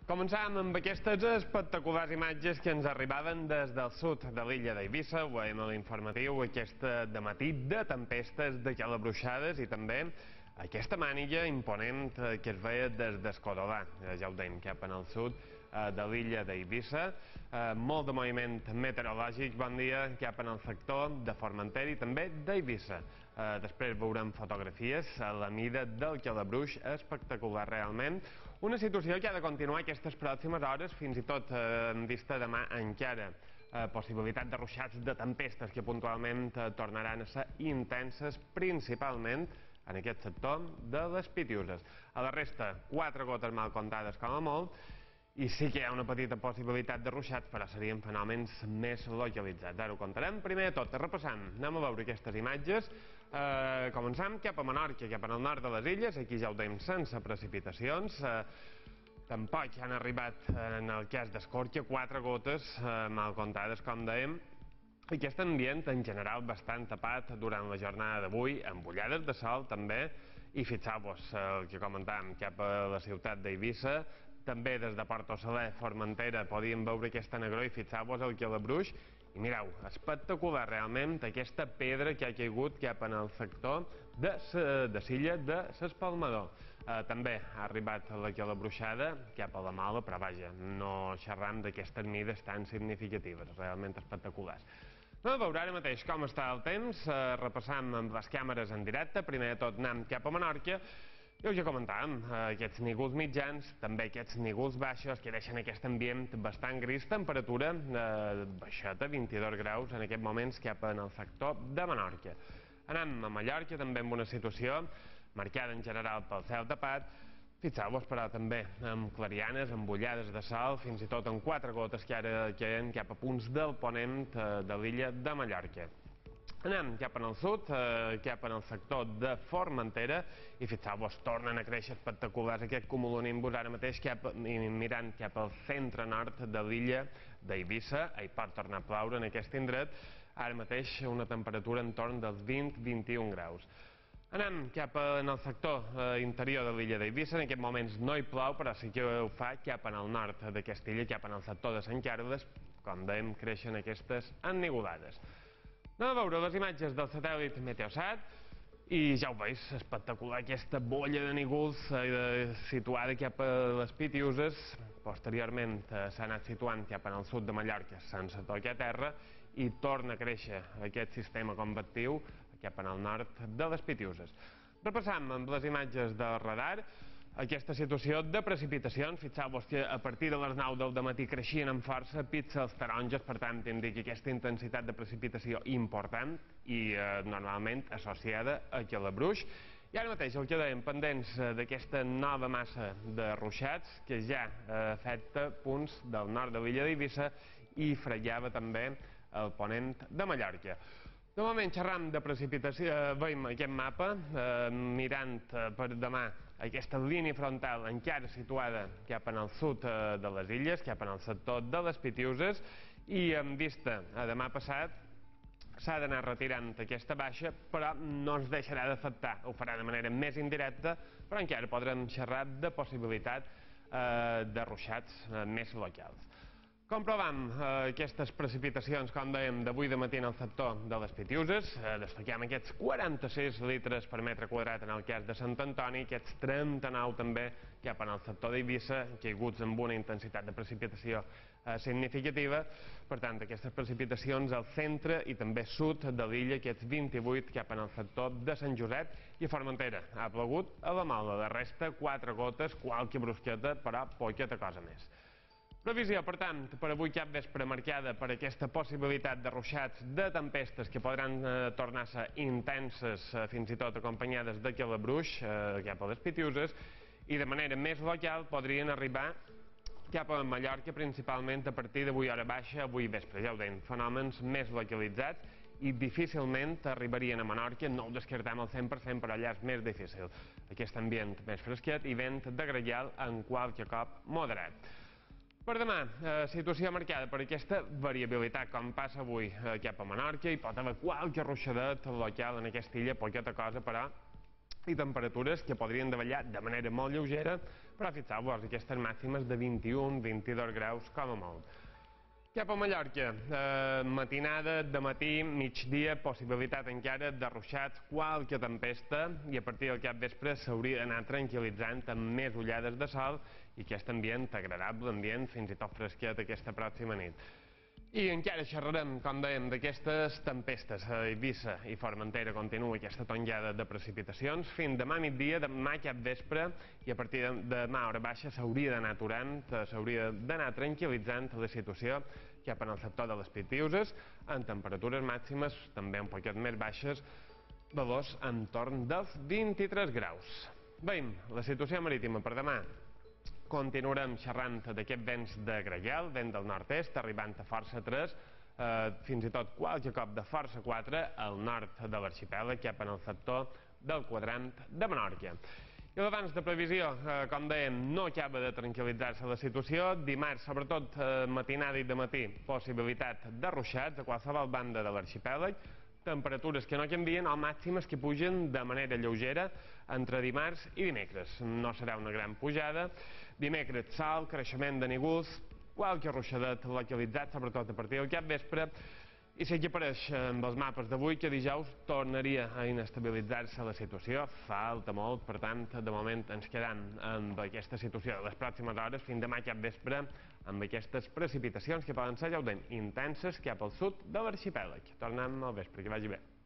Començàvem amb aquestes espectaculars imatges que ens arribaven des del sud de l'illa d'Eivissa. Ho veiem a l'informatiu, aquesta dematí de tempestes, de calabruixades i també aquesta màniga imponent que es veia des d'Escorolà, ja ho dèiem, cap en el sud de l'illa d'Eivissa. Molt de moviment meteorològic, bon dia, cap en el sector de Formentera i també d'Eivissa. Després veurem fotografies a la mida del calabruix, espectacular realment. Una situació que ha de continuar aquestes pròximes hores, fins i tot en vista demà encara. Possibilitat de ruixats de tempestes que puntualment tornaran a ser intenses, principalment en aquest sector de les Pitiüses. A la resta, 4 gotes mal comptades com a molt, i sí que hi ha una petita possibilitat de ruixats, però serien fenòmens més localitzats. Ara ho contarem. Primer de tot, repassant, anem a veure aquestes imatges. Començam cap a Menorca, cap al nord de les illes. Aquí ja ho tenim sense precipitacions. Tampoc han arribat, en el cas d'Escorca, 4 gotes mal comptades, com dèiem. Aquest ambient, en general, bastant tapat durant la jornada d'avui, amb ullades de sol, també. I fixeu-vos, el que comentàvem, cap a la ciutat d'Eivissa, també des de Porto Saler, Formentera, podíem veure aquesta negror i fixeu-vos el calabruix. I mireu, espectacular realment aquesta pedra que ha caigut cap en el sector de Silla de l'Espalmador. També ha arribat la calabruixada cap a la Mala, però vaja, no xerram d'aquestes mides tan significatives, realment espectaculars. Anem a veure ara mateix com està el temps, repassam amb les càmeres en directe. Primer de tot anem cap a Menorca. Ja comentàvem, aquests nígols mitjans, també aquests nígols baixos que deixen aquest ambient bastant gris, temperatura baixeta, 22 graus en aquests moments cap en el sector de Menorca. Anem a Mallorca, també amb una situació marcada en general pel cel tapat. Fixeu-vos, però, també amb clarianes, amb ullades de sol, fins i tot amb 4 gotes que ara queden cap a punts del ponent de l'illa de Mallorca. Anem cap en el sud, cap en el sector de Formentera, i fixeu-vos, tornen a créixer espectaculars aquest cumulonimbus ara mateix mirant cap al centre-nord de l'illa d'Eivissa. Hi pot tornar a ploure en aquest indret, ara mateix una temperatura entorn dels 20-21 graus. Anem cap en el sector interior de l'illa d'Eivissa. En aquests moments no hi plou, però sí que ho fa cap en el nord d'aquesta illa, cap en el sector de Sant Carles, com dèiem, creixen aquestes ennigolades. Anem a veure les imatges del satèl·lit Meteosat i ja ho veus, espectacular aquesta bolla de nígols situada cap a les Pitiüses. Posteriorment s'ha anat situant cap en el sud de Mallorca sense tocar terra i torna a créixer aquest sistema convectiu cap en el nord de les Pitiüses. Repassam amb les imatges del radar aquesta situació de precipitacions. Fixeu-vos que a partir de les 9 del dematí creixien amb força píxels taronges, per tant indica aquesta intensitat de precipitació important i normalment associada a calabruix. I ara mateix el que dèiem, pendents d'aquesta nova massa de ruixats que ja afecta punts del nord de l'illa d'Eivissa i fregiava també el ponent de Mallorca. De moment xerram de precipitació, veiem aquest mapa, mirant per demà aquesta línia frontal encara situada cap en el sud de les illes, cap en el sector de les Pitiüses, i en vista a demà passat s'ha d'anar retirant aquesta baixa, però no ens deixarà d'afectar, ho farà de manera més indirecta, però encara podrem xerrar de possibilitat de ruixats més locals. Comprovam aquestes precipitacions, com dèiem, d'avui de matí en el sector de les Pitiüses. Destaquem aquests 46 litres per metre quadrat en el cas de Sant Antoni, aquests 39 també cap en el sector d'Eivissa, caiguts amb una intensitat de precipitació significativa. Per tant, aquestes precipitacions al centre i també sud de l'illa, aquests 28 cap en el sector de Sant Josep i Formentera. Ha plogut a la Mola, de resta 4 gotes, qualque brusqueta, però poqueta cosa més. Previsió, per tant, per avui cap vespre marcada per aquesta possibilitat de ruixats, de tempestes que podran tornar a ser intenses, fins i tot acompanyades de calabruix cap a les Pitiüses, i de manera més local podrien arribar cap a Mallorca, principalment a partir d'avui hora baixa, avui vespre. Ja ho deim, fenòmens més localitzats i difícilment arribarien a Menorca, no ho descartem al 100%, però allà és més difícil. Aquest ambient més fresquet i vent de gregal en qualque cop moderat. Per demà, situació marcada per aquesta variabilitat, com passa avui cap a Menorca, hi pot haver qualque ruixadet local en aquesta illa, poqueta cosa, però, i temperatures que podrien davallar de manera molt lleugera però fixeu-vos, aquestes màximes de 21-22 graus com a molt. Cap a Mallorca, matinada, de matí, migdia, possibilitat encara de ruixats, qualque tempesta, i a partir del capvespre s'hauria d'anar tranquil·litzant amb més ullades de sol i aquest ambient agradable, ambient fins i tot fresquet aquesta pròxima nit. I encara xerrarem, com dèiem, d'aquestes tempestes. A Eivissa i Formentera continua aquesta tongada de precipitacions. Fins demà migdia, demà capvespre, i a partir de demà a hora baixa s'hauria d'anar aturant, s'hauria d'anar tranquil·litzant la situació cap en el sector de les Pitiüses, en temperatures màximes també un poquet més baixes, valors entorn dels 23 graus. Veiem la situació marítima per demà. Continuarem xerrant d'aquest vents de gregal, vent del nord-est, arribant a força 3, fins i tot qualque cop de força 4 al nord de l'arxipèlag, cap en el sector del quadrant de Menorca. I l'abans de previsió, com dèiem, no acaba de tranquil·litzar-se la situació. Dimarts, sobretot matinada i de matí, possibilitat de ruixats a qualsevol banda de l'arxipèlag, temperatures que no canvien o màximes que pugen de manera lleugera entre dimarts i dimecres. No serà una gran pujada. Dimecres, sol, creixement de nígols, qualque ruixadet localitzat, sobretot a partir del capvespre, i sí que apareix amb els mapes d'avui que dijous tornaria a inestabilitzar-se la situació. Falta molt, per tant, de moment ens quedam amb aquesta situació de les pròximes hores fins demà capvespre amb aquestes precipitacions que poden ser, ja ho dèiem, intenses cap al sud de l'arxipèlag. Tornem al vespre, que vagi bé.